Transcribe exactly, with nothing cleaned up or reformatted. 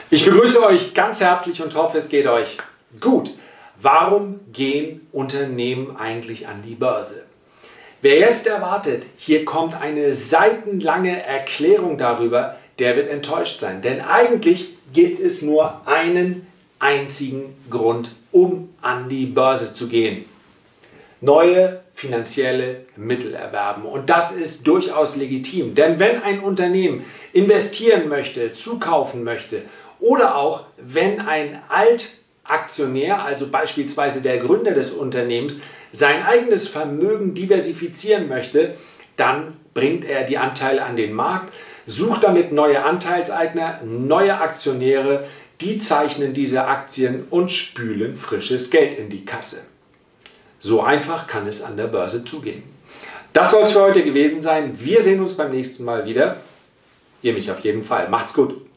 Ich begrüße euch ganz herzlich und hoffe, es geht euch gut. Warum gehen Unternehmen eigentlich an die Börse? Wer jetzt erwartet, hier kommt eine seitenlange Erklärung darüber, der wird enttäuscht sein. Denn eigentlich gibt es nur einen einzigen Grund, um an die Börse zu gehen. Neue finanzielle Mittel erwerben. Und das ist durchaus legitim. Denn wenn ein Unternehmen investieren möchte, zukaufen möchte oder auch wenn ein Altaktionär, also beispielsweise der Gründer des Unternehmens, sein eigenes Vermögen diversifizieren möchte, dann bringt er die Anteile an den Markt, sucht damit neue Anteilseigner, neue Aktionäre, die zeichnen diese Aktien und spülen frisches Geld in die Kasse. So einfach kann es an der Börse zugehen. Das soll es für heute gewesen sein. Wir sehen uns beim nächsten Mal wieder. Ihr mich auf jeden Fall. Macht's gut.